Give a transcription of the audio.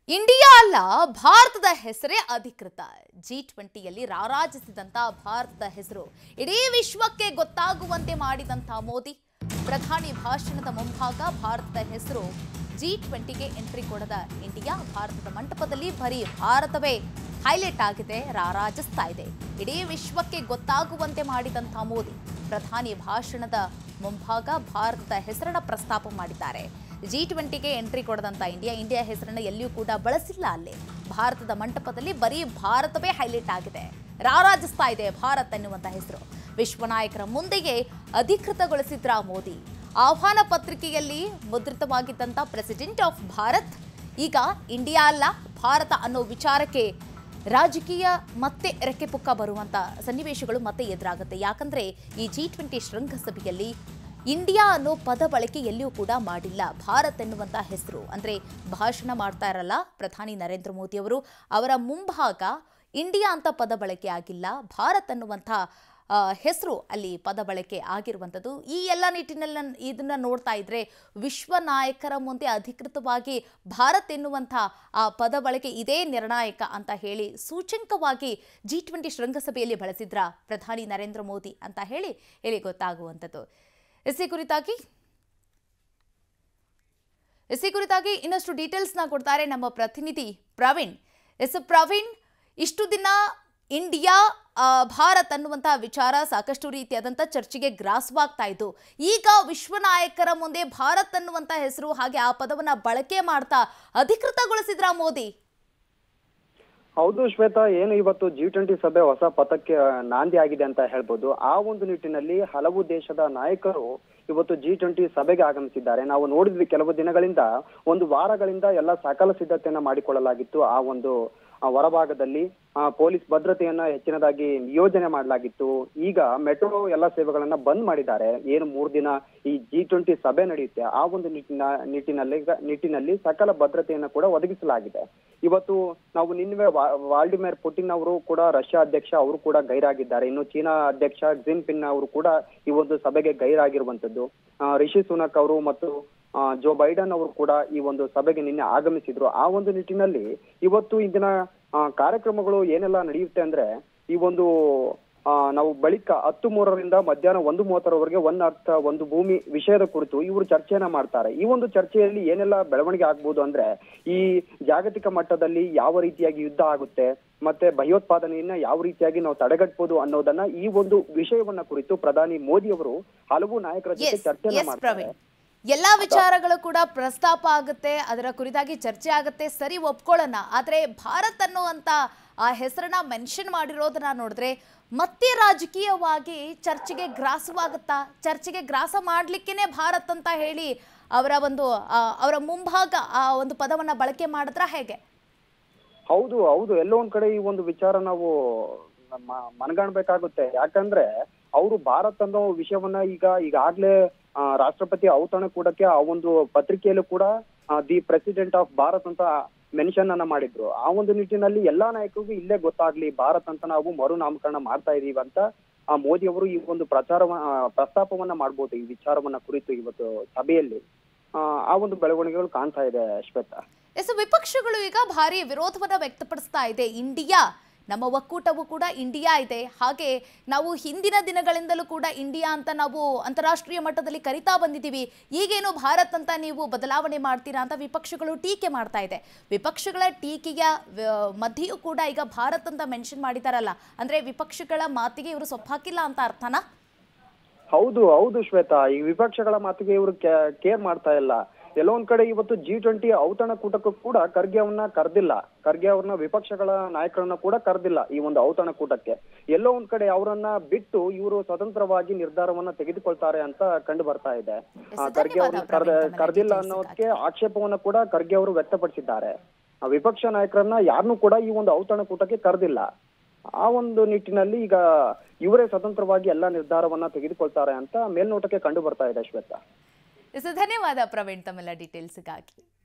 India ಅಲ್ಲ ಭಾರತದ ಹೆಸರೇ ಅಧಿಕೃತ. G20ಯಲ್ಲಿ ರಾರಾಜಿಸಿದಂತ ಭಾರತದ ಹೆಸರು ಇಡೀ ವಿಶ್ವಕ್ಕೆ ಗೊತ್ತಾಗುವಂತೆ ಮಾಡಿದಂತ ಮೋದಿ ಪ್ರಧಾನಿ ಭಾಷಣದ ಮುಂಭಾಗ ಭಾರತದ ಹೆಸರು G20ಗೆ ಎಂಟ್ರಿ ಕೊಡದ ಇಂಡಿಯಾ ಭಾರತದ ಮಂಟಪದಲ್ಲಿ ಬರೀ ಭಾರತವೇ ಹೈಲೈಟ್ ಆಗಿದೆ, ರಾರಾಜಿಸ್ತಾ ಇದೆ. ಇಡೀ ವಿಶ್ವಕ್ಕೆ ಗೊತ್ತಾಗುವಂತೆ ಮಾಡಿದಂತ ಮೋದಿ ಪ್ರಧಾನಿ ಭಾಷಣದ ಮುಂಭಾಗ ಭಾರತದ ಹೆಸರನ್ನ ಪ್ರಸ್ತಾಪ ಮಾಡಿದ್ದಾರೆ. G20ಗೆ ಎಂಟ್ರಿ ಕೊಡದಂತ ಇಂಡಿಯಾ ಹೆಸರನ್ನ ಎಲ್ಲಿಯೂ ಕೂಡ ಬಳಸಿಲ್ಲ. ಅಲ್ಲಿ ಭಾರತದ ಮಂಟಪದಲ್ಲಿ ಬರೀ ಭಾರತವೇ ಹೈಲೈಟ್ ಆಗಿದೆ, ರಾರಾಜಿಸ್ತಾ ಇದೆ ಭಾರತ್ ಎನ್ನುವಂತ ಹೆಸರು. ವಿಶ್ವ ನಾಯಕರ ಮುಂದೆಯೇ ಅಧಿಕೃತಗೊಳಿಸಿದ್ರ ಮೋದಿ. ಆಹ್ವಾನ ಪತ್ರಿಕೆಯಲ್ಲಿ ಮುದ್ರಿತವಾಗಿದ್ದಂತ ಪ್ರೆಸಿಡೆಂಟ್ ಆಫ್ ಭಾರತ್ ಈಗ ಇಂಡಿಯಾ ಅಲ್ಲ ಭಾರತ ಅನ್ನೋ ವಿಚಾರಕ್ಕೆ ರಾಜಕೀಯ ಮತ್ತೆ ರೆಕ್ಕೆ ಪುಕ್ಕ ಬರುವಂತ ಸನ್ನಿವೇಶಗಳು ಮತ್ತೆ ಎದುರಾಗುತ್ತೆ. ಯಾಕಂದ್ರೆ ಈ G20 ಶೃಂಗಸಭೆಯಲ್ಲಿ ಇಂಡಿಯಾ ಅನ್ನೋ ಪದ ಬಳಕೆ ಎಲ್ಲಿಯೂ ಕೂಡ ಮಾಡಿಲ್ಲ. ಭಾರತ್ ಎನ್ನುವಂತ ಹೆಸರು ಅಂದ್ರೆ ಭಾಷಣ ಮಾಡ್ತಾ ಇರಲ್ಲ ಪ್ರಧಾನಿ ನರೇಂದ್ರ ಮೋದಿ ಅವರು, ಅವರ ಮುಂಭಾಗ ಇಂಡಿಯಾ ಅಂತ ಪದ ಬಳಕೆ ಆಗಿಲ್ಲ, ಭಾರತ್ ಅನ್ನುವಂಥ ಹೆಸರು ಅಲ್ಲಿ ಪದ ಬಳಕೆ ಆಗಿರುವಂಥದ್ದು. ಈ ಎಲ್ಲ ನಿಟ್ಟಿನಲ್ಲಿ ಇದನ್ನ ನೋಡ್ತಾ ಇದ್ರೆ ವಿಶ್ವ ನಾಯಕರ ಮುಂದೆ ಅಧಿಕೃತವಾಗಿ ಭಾರತ್ ಎನ್ನುವಂಥ ಆ ಪದ ಬಳಕೆ ಇದೇ ನಿರ್ಣಾಯಕ ಅಂತ ಹೇಳಿ ಸೂಚಕವಾಗಿ G20 ಶೃಂಗಸಭೆಯಲ್ಲಿ ಬಳಸಿದ್ರ ಪ್ರಧಾನಿ ನರೇಂದ್ರ ಮೋದಿ ಅಂತ ಹೇಳಿ ಇಲ್ಲಿ ಗೊತ್ತಾಗುವಂಥದ್ದು. ಇಸಿ ಕುರಿತಾಗಿ ಇನ್ನಷ್ಟು ಡೀಟೇಲ್ಸ್ನ ಕೊಡ್ತಾರೆ ನಮ್ಮ ಪ್ರತಿನಿಧಿ ಪ್ರವೀಣ್. ಪ್ರವೀಣ್, ಇಷ್ಟು ದಿನ ಇಂಡಿಯಾ ಭಾರತ್ ಅನ್ನುವಂಥ ವಿಚಾರ ಸಾಕಷ್ಟು ರೀತಿಯಾದಂಥ ಚರ್ಚೆಗೆ ಗ್ರಾಸವಾಗ್ತಾ ಇತ್ತು. ಈಗ ವಿಶ್ವ ನಾಯಕರ ಮುಂದೆ ಭಾರತ್ ಅನ್ನುವಂಥ ಹೆಸರು ಹಾಗೆ ಆ ಪದವನ್ನ ಬಳಕೆ ಮಾಡ್ತಾ ಅಧಿಕೃತಗೊಳಿಸಿದ್ರ ಮೋದಿ. ಹೌದು ಶ್ವೇತಾ, ಏನು ಇವತ್ತು G20 ಸಭೆ ಹೊಸ ಪಥಕ್ಕೆ ನಾಂದಿ ಆಗಿದೆ ಅಂತ ಹೇಳ್ಬೋದು. ಆ ಒಂದು ನಿಟ್ಟಿನಲ್ಲಿ ಹಲವು ದೇಶದ ನಾಯಕರು ಇವತ್ತು G20 ಸಭೆಗೆ ಆಗಮಿಸಿದ್ದಾರೆ. ನಾವು ನೋಡಿದ್ವಿ ಕೆಲವು ದಿನಗಳಿಂದ, ಒಂದು ವಾರಗಳಿಂದ ಎಲ್ಲ ಸಕಲ ಸಿದ್ಧತೆಯನ್ನ ಮಾಡಿಕೊಳ್ಳಲಾಗಿತ್ತು. ಆ ಒಂದು ಹೊರಭಾಗದಲ್ಲಿ ಪೊಲೀಸ್ ಭದ್ರತೆಯನ್ನ ಹೆಚ್ಚಿನದಾಗಿ ನಿಯೋಜನೆ ಮಾಡಲಾಗಿತ್ತು. ಈಗ ಮೆಟ್ರೋ ಎಲ್ಲ ಸೇವೆಗಳನ್ನ ಬಂದ್ ಮಾಡಿದ್ದಾರೆ. ಏನು 3 ದಿನ ಈ G20 ಸಭೆ ನಡೆಯುತ್ತೆ ಆ ಒಂದು ನಿಟ್ಟಿನಲ್ಲಿ ಸಕಲ ಭದ್ರತೆಯನ್ನ ಕೂಡ ಒದಗಿಸಲಾಗಿದೆ. ಇವತ್ತು ನಾವು ನಿನ್ನೆ ವ್ಲಾದಿಮಿರ್ ಪುಟಿನ್ ಅವರು ಕೂಡ, ರಷ್ಯಾ ಅಧ್ಯಕ್ಷ ಅವರು ಕೂಡ ಗೈರಾಗಿದ್ದಾರೆ. ಇನ್ನು ಚೀನಾ ಅಧ್ಯಕ್ಷ ಜಿನ್ಪಿಂಗ್ ಅವರು ಕೂಡ ಈ ಒಂದು ಸಭೆಗೆ ಗೈರಾಗಿರುವಂತದ್ದು. ರಿಷಿ ಸುನಕ್ ಅವರು ಮತ್ತು ಜೋ ಬೈಡನ್ ಅವರು ಕೂಡ ಈ ಒಂದು ಸಭೆಗೆ ನಿನ್ನೆ ಆಗಮಿಸಿದ್ರು. ಆ ಒಂದು ನಿಟ್ಟಿನಲ್ಲಿ ಇವತ್ತು ಇಂದಿನ ಕಾರ್ಯಕ್ರಮಗಳು ಏನೆಲ್ಲ ನಡೆಯುತ್ತೆ ಅಂದ್ರೆ, ಈ ಒಂದು ನಾವು ಬಳಿಕ 10:03ರಿಂದ ಮಧ್ಯಾಹ್ನ 1:30ರವರೆಗೆ ಒನ್ ಅರ್ಥ ಒಂದು ಭೂಮಿ ವಿಷಯದ ಕುರಿತು ಇವರು ಚರ್ಚೆಯನ್ನ ಮಾಡ್ತಾರೆ. ಈ ಒಂದು ಚರ್ಚೆಯಲ್ಲಿ ಏನೆಲ್ಲ ಬೆಳವಣಿಗೆ ಆಗ್ಬೋದು ಅಂದ್ರೆ, ಈ ಜಾಗತಿಕ ಮಟ್ಟದಲ್ಲಿ ಯಾವ ರೀತಿಯಾಗಿ ಯುದ್ಧ ಆಗುತ್ತೆ, ಮತ್ತೆ ಭಯೋತ್ಪಾದನೆಯನ್ನ ಯಾವ ರೀತಿಯಾಗಿ ನಾವು ತಡೆಗಟ್ಟಬಹುದು ಅನ್ನೋದನ್ನ, ಈ ಒಂದು ವಿಷಯವನ್ನ ಕುರಿತು ಪ್ರಧಾನಿ ಮೋದಿ ಅವರು ಹಲವು ನಾಯಕರ ಜೊತೆ ಚರ್ಚೆಯನ್ನ ಮಾಡ್ತಾರೆ. ಎಲ್ಲಾ ವಿಚಾರಗಳು ಕೂಡ ಪ್ರಸ್ತಾಪ ಆಗುತ್ತೆ, ಅದರ ಕುರಿತಾಗಿ ಚರ್ಚೆ ಆಗುತ್ತೆ, ಸರಿ ಒಪ್ಕೊಳ್ಳೋಣ. ಆದ್ರೆ ಭಾರತ್ ಅನ್ನುವಂತ ಆ ಹೆಸರನ್ನ ಮೆನ್ಷನ್ ಮಾಡಿರೋದನ್ನ ನೋಡಿದ್ರೆ ಮತ್ತೆ ರಾಜಕೀಯವಾಗಿ ಚರ್ಚೆಗೆ ಗ್ರಾಸವಾಗುತ್ತಾ? ಚರ್ಚೆಗೆ ಗ್ರಾಸ ಮಾಡ್ಲಿಕ್ಕೇನೆ ಭಾರತ್ ಅಂತ ಹೇಳಿ ಅವರ ಮುಂಭಾಗ ಆ ಒಂದು ಪದವನ್ನ ಬಳಕೆ ಮಾಡಿದ್ರ ಹೇಗೆ? ಹೌದು, ಎಲ್ಲೋ ಒಂದ್ ಕಡೆ ಈ ಒಂದು ವಿಚಾರ ನಾವು ಮನಗಾಣ್ಬೇಕಾಗುತ್ತೆ. ಯಾಕಂದ್ರೆ ಅವರು ಭಾರತ್ ಅನ್ನೋ ವಿಷಯವನ್ನ ಈಗಾಗ್ಲೇ ರಾಷ್ಟ್ರಪತಿ ಔತಣಕೂಟಕ್ಕೆ ಆ ಒಂದು ಪತ್ರಿಕೆಯಲ್ಲೂ ಕೂಡ ದಿ ಪ್ರೆಸಿಡೆಂಟ್ ಆಫ್ ಭಾರತ್ ಅಂತ ಮೆನ್ಷನ್ ಅನ್ನ ಮಾಡಿದ್ರು. ಆ ಒಂದು ನಿಟ್ಟಿನಲ್ಲಿ ಎಲ್ಲಾ ನಾಯಕರಿಗೂ ಇಲ್ಲೇ ಗೊತ್ತಾಗ್ಲಿ ಭಾರತ್ ಅಂತ ನಾವು ಮರುನಾಮಕರಣ ಮಾಡ್ತಾ ಇದೀವಿ ಅಂತ ಮೋದಿ ಅವರು ಈ ಒಂದು ಪ್ರಸ್ತಾಪವನ್ನ ಮಾಡ್ಬೋದು. ಈ ವಿಚಾರವನ್ನ ಕುರಿತು ಇವತ್ತು ಸಭೆಯಲ್ಲಿ ಆ ಒಂದು ಬೆಳವಣಿಗೆಗಳು ಕಾಣ್ತಾ ಇದೆ ಶ್ವೇತಾ. ವಿಪಕ್ಷಗಳು ಈಗ ಭಾರಿ ವಿರೋಧವನ್ನ ವ್ಯಕ್ತಪಡಿಸ್ತಾ ಇದೆ. ಇಂಡಿಯಾ, ನಮ್ಮ ಒಕ್ಕೂಟವು ಕೂಡ ಇಂಡಿಯಾ ಇದೆ, ಹಾಗೆ ನಾವು ಹಿಂದಿನ ದಿನಗಳಿಂದಲೂ ಕೂಡ ಇಂಡಿಯಾ ಅಂತ ನಾವು ಅಂತಾರಾಷ್ಟ್ರೀಯ ಮಟ್ಟದಲ್ಲಿ ಕರಿತಾ ಬಂದಿದ್ದೀವಿ, ಈಗೇನು ಭಾರತ್ ಅಂತ ನೀವು ಬದಲಾವಣೆ ಮಾಡ್ತೀರಾ ಅಂತ ವಿಪಕ್ಷಗಳು ಟೀಕೆ ಮಾಡ್ತಾ ಇದೆ. ವಿಪಕ್ಷಗಳ ಟೀಕೆಯ ಮಧ್ಯೆಯೂ ಕೂಡ ಈಗ ಭಾರತ್ ಅಂತ ಮೆನ್ಷನ್ ಮಾಡಿದಾರಲ್ಲ, ಅಂದ್ರೆ ವಿಪಕ್ಷಗಳ ಮಾತಿಗೆ ಇವರು ಸೊಪ್ಪಾಕಿಲ್ಲ ಅಂತ ಅರ್ಥನಾ? ಹೌದು ಶ್ವೇತಾ, ಈ ವಿಪಕ್ಷಗಳ ಮಾತಿಗೆ ಇವರು ಕೇರ್ ಮಾಡ್ತಾ ಇಲ್ಲ. ಎಲ್ಲೋ ಒಂದ್ ಕಡೆ ಇವತ್ತು G20 ಔತಣಕೂಟಕ್ಕೂ ಕೂಡ ಖರ್ಗೆ ಅವ್ರನ್ನ ವಿಪಕ್ಷಗಳ ನಾಯಕರನ್ನ ಕೂಡ ಕರೆದಿಲ್ಲ ಈ ಒಂದು ಔತಣಕೂಟಕ್ಕೆ. ಎಲ್ಲೋ ಒಂದ್ ಕಡೆ ಅವರನ್ನ ಬಿಟ್ಟು ಇವರು ಸ್ವತಂತ್ರವಾಗಿ ನಿರ್ಧಾರವನ್ನ ತೆಗೆದುಕೊಳ್ತಾರೆ ಅಂತ ಕಂಡು ಬರ್ತಾ ಇದೆ. ಖರ್ಗೆ ಅವ್ರನ್ನ ಕರೆದಿಲ್ಲ ಅನ್ನೋದಕ್ಕೆ ಆಕ್ಷೇಪವನ್ನ ಕೂಡ ಖರ್ಗೆ ಅವರು ವ್ಯಕ್ತಪಡಿಸಿದ್ದಾರೆ. ವಿಪಕ್ಷ ನಾಯಕರನ್ನ ಯಾರನ್ನೂ ಕೂಡ ಈ ಒಂದು ಔತಣಕೂಟಕ್ಕೆ ಕರೆದಿಲ್ಲ. ಆ ಒಂದು ನಿಟ್ಟಿನಲ್ಲಿ ಈಗ ಇವರೇ ಸ್ವತಂತ್ರವಾಗಿ ಎಲ್ಲಾ ನಿರ್ಧಾರವನ್ನ ತೆಗೆದುಕೊಳ್ತಾರೆ ಅಂತ ಮೇಲ್ನೋಟಕ್ಕೆ ಕಂಡು ಬರ್ತಾ ಇದೆ ಶ್ವೇತಾ. ಧನ್ಯವಾದ ಪ್ರವೀಣ್ ತಮ್ಮೆಲ್ಲ ಡೀಟೇಲ್ಸ್ಗಾಗಿ.